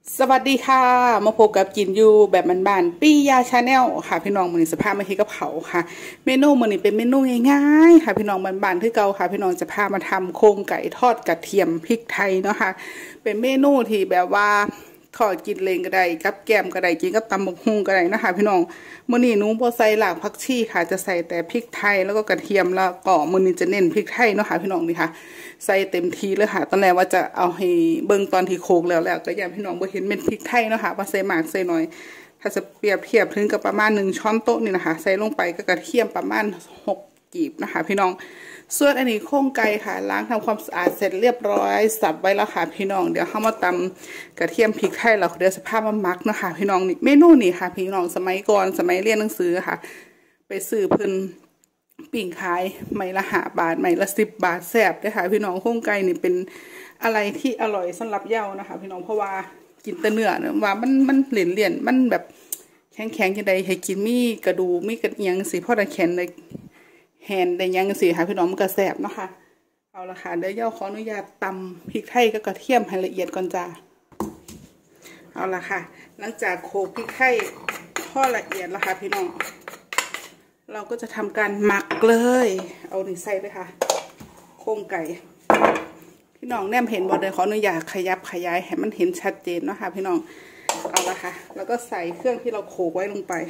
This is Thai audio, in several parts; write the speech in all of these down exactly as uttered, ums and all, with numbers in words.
สวัสดีค่ะมาพบกับกินยูแบบบ้านๆปี้ยาชาแนลค่ะพี่น้องมื้อนี้สภาพมาเฮ็ดกับเผาค่ะเมนูมื้อนี้เป็นเมนูง่ายๆค่ะพี่น้องบ้านๆที่เก่าค่ะพี่น้องจะพามาทำโครงไก่ทอดกระเทียมพริกไทยเนาะค่ะเป็นเมนูที่แบบว่าทอดกินเลงก็ได้กับแกมก็ได้กินกับตำบักหุ่งก็ได้นะคะพี่น้องมื้อนี้หนูบ่ใส่รากผักชีค่ะจะใส่แต่พริกไทยแล้วก็กระเทียมแล้วก็มื้อนี้จะเน้นพริกไทยเนาะค่ะพี่น้องนี่ค่ะใส่เต็มทีเลยค่ะตอนแรกว่าจะเอาให้เบิ่งตอนที่โขลกแล้วแล้วก็ยังพี่น้องบ่เห็นเม็ดพริกไทยเนาะค่ะว่าใส่มากใส่น้อยถ้าจะเปรียบเทียบถึงกับประมาณหนึ่งช้อนโต๊ะนี่นะคะใส่ลงไปก็กระเทียมประมาณหกกีบนะคะพี่น้องส่วนอันนี้โครงไก่ค่ะล้างทำความสะอาดเสร็จเรียบร้อยสับไว้แล้วค่ะพี่น้องเดี๋ยวเข้ามาตำกระเทียมพริกไทยเราเดี๋ยวสภาพมามักนะคะพี่น้องนี่เมนูนี่ค่ะพี่น้องสมัยก่อนสมัยเรียนหนังสือค่ะไปซื้อเพิ่นปิ่งขายไม้ละห้าบาทไม้ละสิบบาทแซ่บด้วยค่ะพี่น้องโครงไก่นี่เป็นอะไรที่อร่อยสำหรับเยาว์นะคะพี่น้องเพราะว่ากินแต่เนื้อเนอะว่ามันมันเหลี่ยนเหลี่ยนมันแบบแข็งแข็งยังไงให้กินมีกระดูมีกระเอียงสิพ่อตะแขนเลยแฮนได้ยังสิค่ะพี่น้องมันก็แซ่บเนาะค่ะเอาละค่ะเดี๋ยวเย่าขออนุญาตตำพริกไทยกับกระเทียมให้ละเอียดก่อนจ้าเอาละค่ะหลังจากโขลกพริกไทยทอดละเอียดแล้วค่ะพี่น้องเราก็จะทำการหมักเลยเอาหนึ่งใส่เลยค่ะโครงไก่พี่น้องแนมเห็นบอลเลยขออนุญาตขยับขยายให้มันเห็นชัดเจนเนาะค่ะพี่น้องเอาละค่ะแล้วก็ใส่เครื่องที่เราโขลกไว้ลงไป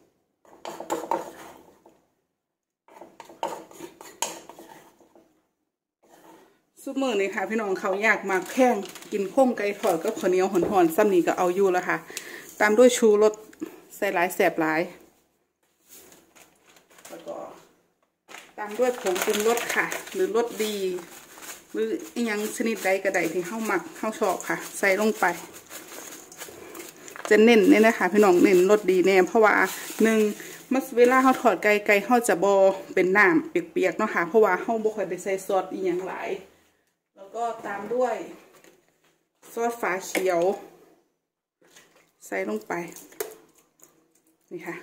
ซุปมือนี่ค่ะพี่น้องเขาอยากมากแข้งกินโค้งไก่ทอดก็ข้าวเหนียวหอนๆซ้ำนี้ก็เอาอยู่แล้วค่ะตามด้วยชูรสใส่หลายแสบหลายแล้วก็ตามด้วยผงปรุงรสค่ะหรือรสดีหรือยังชนิดใดก็ได้ที่เข้าหมักเข้าชอบค่ะใส่ลงไปจะเน้นเนี่ยนะคะพี่น้องเน้นรสดีแน่เพราะว่าหนึ่งมัสเวลาเขาถอดไก่ไก่เขาจะบอเป็นน้ำเปียกๆเนาะค่ะเพราะว่าเขาบ่ค่อยได้ใส่ซอสอีกอย่างหลายแล้วก็ตามด้วยซอสฝาเขียวใส่ลงไปนี่ค่ะ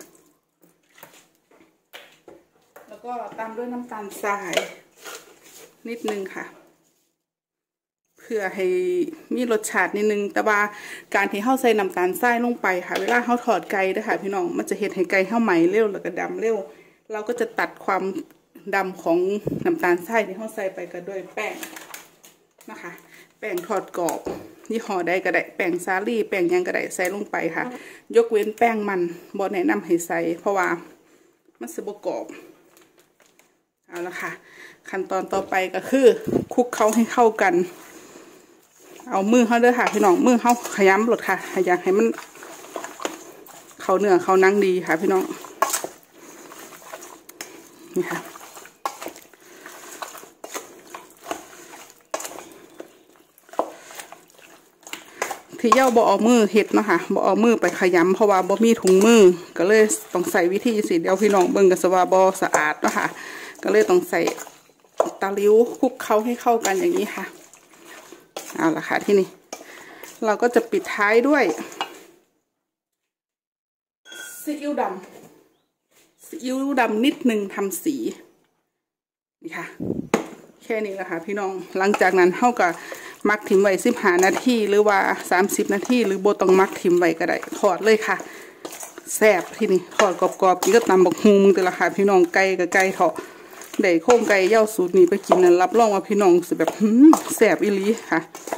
แล้วก็ตามด้วยน้ำตาลทรายนิดนึงค่ะเพื่อให้มีรสชาตินิดนึงแต่ว่าการที่เข้าใส่น้ำตาลทรายลงไปค่ะเวลาเข้าถอดไก่นะคะพี่น้องมันจะเห็นให้ไก่เข้าไหมเร็วแล้วก็ดำเร็วเราก็จะตัดความดำของน้ำตาลทรายที่เข้าใส่ไปก็ด้วยแป้งนะคะแป้งทอดกรอบยี่ห้อใดก็ได้แป้งสาลี่แป้งยังก็ได้ใส่ลงไปค่ะยกเว้นแป้งมันบอแนะนำให้ใส่เพราะว่ามันจะบกรอบเอาละค่ะขั้นตอนต่อไปก็คือคลุกเขาให้เข้ากันเอามือเขาด้วยค่ะพี่น้องมือเขาขยำหลดค่ะอยากให้มันเขาเนื้อเขานั่งดีค่ะพี่น้องนี่ค่ะที่เย่าบ่เอามือเห็ดเนาะค่ะบ่เอามือไปขยำเพราะว่าบ่มีถุงมือก็เลยต้องใส่วิธีสิเดี๋ยวพี่น้องเบิ่งกันสว่าบ่สะอาดเนาะค่ะก็เลยต้องใส่ตะลิ้วคลุกเขาให้เข้ากันอย่างนี้ค่ะเอาละค่ะที่นี่เราก็จะปิดท้ายด้วยซีอิ๊วดำซีอิ๊วดำนิดนึงทำสีนี่ค่ะแค่นี้แหละค่ะพี่น้องหลังจากนั้นเท่ากับมักถิ่มไว้สิบห้านาทีหรือว่าสามสิบนาทีหรือโบต้องมักถิ่มไว้ก็ได้ทอดเลยค่ะแซ่บที่นี่ทอดกรอบๆกินก็ตำบักฮุงมึงแต่ละค่ะพี่น้องไก่กับไก่ทอดได้โค้งไก่เย่าสูตรนี้ไปกินนั้นรับรองว่าพี่น้องสิแบบแซ่บอีหลีค่ะ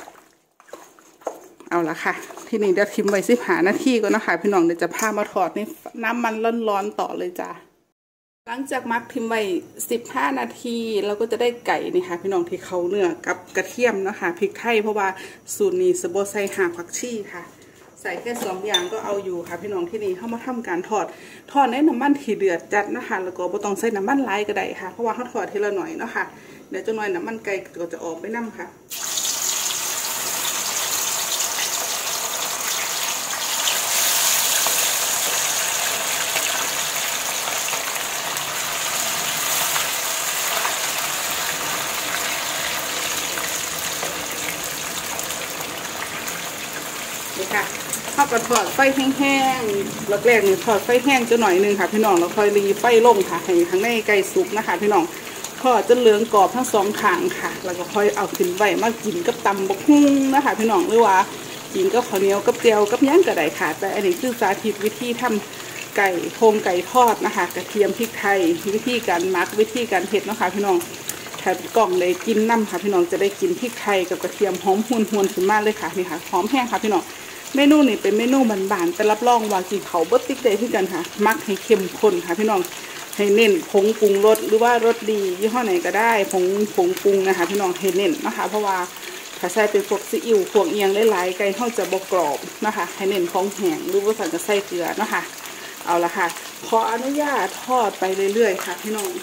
เอาละค่ะที่นี่เดี๋ยวทิ้งไว้สิบห้านาทีก็นะคะพี่น้องเดี๋ยวจะพามาทอดนี่น้ำมันร้อนๆต่อเลยจ้าหลังจากมักทิ้งไว้สิบห้านาทีเราก็จะได้ไก่นี่ค่ะพี่น้องที่เขาเนื้อกับกระเทียมนะคะพริกไทยเพราะว่าสูตรนี้สโบใส่หาผักชีค่ะใส่แค่สองอย่างก็เอาอยู่ค่ะพี่น้องที่นี่เข้ามาทำการทอดทอดในน้ำมันที่เดือดจัดนะคะแล้วก็บ่ต้องใส่น้ำมันหลายก็ได้ค่ะเพราะว่าเขาทอดทีละหน่อยเนาะค่ะเดี๋ยวจะหน่อยน้ำมันไก่ก็จะออกไปน้ำค่ะนี่ค่ะข้าวกระทอดไฟแห้งๆแรกๆนี่ทอดไฟแห้งจะหน่อยนึงค่ะพี่น้องแล้วค่อยรีไฟลงค่ะให้ข้างในไก่สุกนะคะพี่น้องทอดจนเหลืองกรอบทั้งสองข้างค่ะแล้วก็ค่อยเอาขึ้นไว้มากินกับตำบักหุ่งนะคะพี่น้องหรือว่ากินก็ข้าวเหนียวกับเจียวกับย่างกระไดค่ะแต่อันนี้คือสาธิตวิธีทำไก่โครงไก่ทอดนะคะกระเทียมพริกไทยวิธีการหมักวิธีการเผ็ดนะคะพี่น้องแถมกล่องเลยกินน้ำค่ะพี่น้องจะได้กินพริกไทยกับกระเทียมหอมหวนหวนขึ้นมากเลยค่ะนี่ค่ะหอมแห้งค่ะพี่น้องเมนูนี้เป็นเมนูบานๆแต่รับรองว่ากินเขาบดติ๊กได้ที่กันค่ะมักให้เข้มข้นค่ะพี่น้องให้เน้นผงปรุงรสหรือว่ารสดียี่ห้อไหนก็ได้ผงผงปรุงนะคะพี่น้องให้เน้นนะคะเพราะว่าถ้าใส่เป็นพวกซีอิ๊วพวกเอียงหลายๆไก่เขาจะบกรอบนะคะให้เน้นของแห้งหรือว่าสั่งจะใส่เกลือนะคะเอาละค่ะขออนุญาตทอดไปเรื่อยๆค่ะพี่น้อง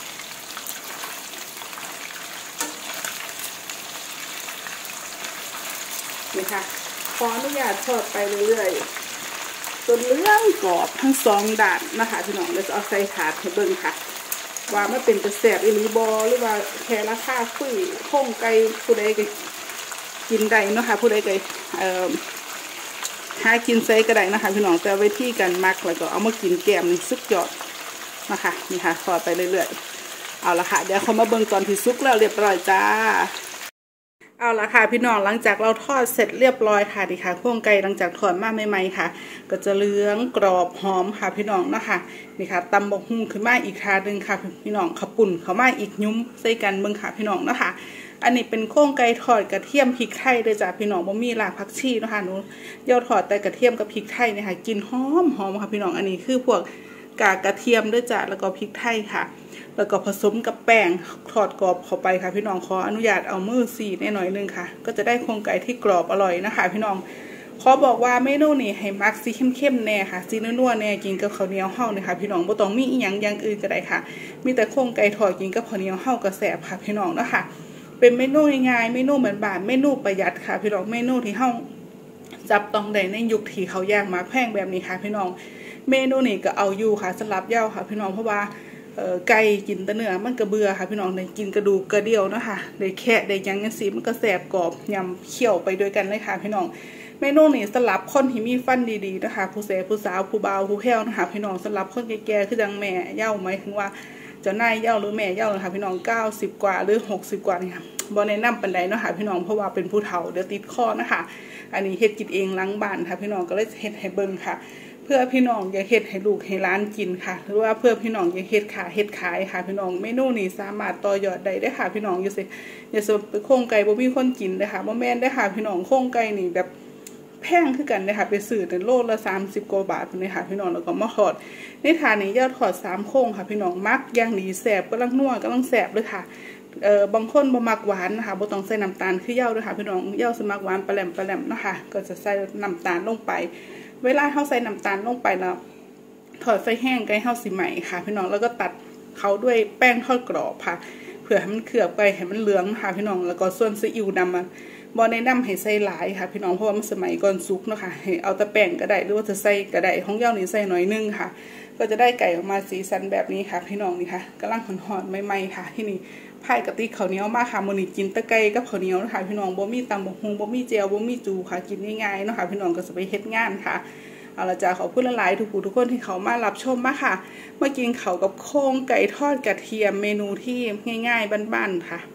นี่ค่ะขออนุญาตทอดไปเรื่อยๆจนเหลืองกรอบทั้งสองด้านนะคะพี่น้องเราจะเอาใส่ถาดให้เบิ่งค่ะว่าไม่เป็นกระแสบอีหลีบอหรือว่าแค่ราคาคุยโค้งไก่ผู้ใดก็กินได้นะคะผู้ใดก็เอ่อหากินไซก็ได้นะคะพี่น้องแต่ไว้ที่กันมักแล้วก็เอามากินแกมนี่สุดยอดนะคะนี่ค่ะทอดไปเรื่อยๆเอาละค่ะเดี๋ยวเขามาเบิ่งตอนที่ซุกแล้วเรียบร้อยจ้าเอาละค่ะพี่น้องหลังจากเราทอดเสร็จเรียบร้อยค่ะดีค่ะโครงไก่หลังจากทอดมาใหม่ๆค่ะก็จะเหลืองกรอบหอมค่ะพี่น้องนะคะนี่ค่ะตำบกหุ่งขึ้นมาอีกคาหนึ่งค่ะพี่น้องขับปุ่นเขามาอีกยุ้มใส่กันเบิ่งค่ะพี่น้องนะคะอันนี้เป็นโครงไก่ทอดกระเทียมพริกไทยเลยจ้ะพี่น้องบ่มีรากผักชีนะคะหนูเดี๋ยวทอดแต่กระเทียมกับพริกไทยเนี่ยค่ะกินหอมหอมค่ะพี่น้องอันนี้คือพวกกากกระเทียมด้วยจ้ะแล้วก็พริกไทยค่ะแล้วก็ผสมกับแป้งทอดกรอบเข้าไปค่ะพี่น้องขออนุญาตเอามือสีนิดหน่อยนึงค่ะก็จะได้โครงไก่ที่กรอบอร่อยนะคะพี่น้องขอบอกว่าเมนูนี้ให้มักสีเข้มๆแน่ค่ะสีนัวๆแน่กินกับข้าวเหนียวเฮาเนี่ยค่ะพี่น้องบ่ต้องมีอีหยังอย่างอื่นก็ได้ค่ะมีแต่โครงไก่ทอดกินกับข้าวเหนียวเฮาก็แซ่บค่ะพี่น้องเนาะค่ะเป็นเมนูง่ายๆเมนูเหมือนบ้านเมนูประหยัดค่ะพี่น้องเมนูที่เฮาจับต้องได้ในยุคที่เขาย่างมาแพงแบบนี้ค่ะพี่น้องเมนูนี้ก็เอาอยู่ค่ะสลับเย้าค่ะพี่น้องเพราะว่าเอ่อไก่กินแต่เนื้อมันก็เบื่อค่ะพี่น้องได้กินกระดูกกระเดี่ยวนะคะได้แค่ได้ยังยังสีมันก็แสบกรอบยำเคี่ยวไปด้วยกันเลยค่ะพี่น้องเมนูนี้สลับคนที่มีฟันดีๆนะคะผู้เสพผู้สาวผู้บ่าวผู้แพ้วนะคะพี่น้องสลับคนแก่ๆคือจังแม่เย้าไหมถึงว่าเจ้านายเย้าหรือแม่เย้านะคะพี่น้องเก้าสิบกว่าหรือหกสิบกว่านี่ค่ะบ่แนะนำปานใดเนาะค่ะพี่น้องเพราะว่าเป็นผู้เฒ่าเดี๋ยวติดคอนะคะอันนี้เฮ็ดกินเองล้างบ้านค่ะพี่น้องก็เลยเฮ็ดให้เบิ่งค่ะเพื่อพี่น้องอย่าเฮ็ดให้ลูกให้ร้านกินค่ะหรือว่าเพื่อพี่น้องอย่าเฮ็ดขาเฮ็ดขายค่ะพี่น้องเมนูนี้สามารถต่อยอดได้ได้ค่ะพี่น้องอยู่สิอย่าสมไปโครงไก่บ่มีคนกินได้ค่ะบ่แม่นได้ค่ะพี่น้องโครงไก่นี่แบบแพงคือกันเลยค่ะไปซื้อในโลละสามสิบกว่าบาทเลยค่ะพี่น้องแล้วก็มาทอดในถาดนี้ยอดทอดสามโค้งค่ะพี่น้องมักย่างดีแสบกำลังนัวกำลังแสบเลยค่ะเอ่อบางคนบ่มักหวานนะคะบ่ต้องใส่น้ำตาลคือเย้าด้วยค่ะพี่น้องเย้าสมักหวานปลาแหลมปลาแหลมนะคะก็จะใส่น้ำตาลลงไปเวลาเขาใส่น้ำตาลลงไปแล้วทอดไฟแห้งไก่เฮาสิใหม่ค่ะพี่น้องแล้วก็ตัดเขาด้วยแป้งทอดกรอบค่ะเพื่อให้มันเคลือบไปให้มันเหลืองค่ะพี่น้องแล้วก็ส่วนซีอิ๊วดำมันบอแนะนำให้ใส่หลายค่ะพี่น้องเพราะว่ามันสมัยก่อนซุกเนาะค่ะให้เอาแต่แป้งก็ได้หรือว่าจะใส่ก็ได้ของเย้านี่ใส่หน่อยนึงค่ะก็จะได้ไก่ออกมาสีสันแบบนี้ค่ะพี่น้องนี่ค่ะกำลังหอนๆใหม่ๆค่ะที่นี่ไผ่กะติข้าวเหนียวมาค่ะมื้อนี้กินตะไก่กับข้าวเหนียวนะคะพี่น้องบ่มีตำบักหุ่งบ่มีเจียวบ่มีจูค่ะกินง่ายๆเนาะค่ะพี่น้องก็จะไปเฮ็ดงานค่ะเอาละจ้าขอบคุณหลายๆทุกผู้ทุกคนที่เขามารับชมมาค่ะเมื่อกินเขากับโครงไก่ทอดกระเทียมเมนูที่ง่ายๆบ้านๆค่ะ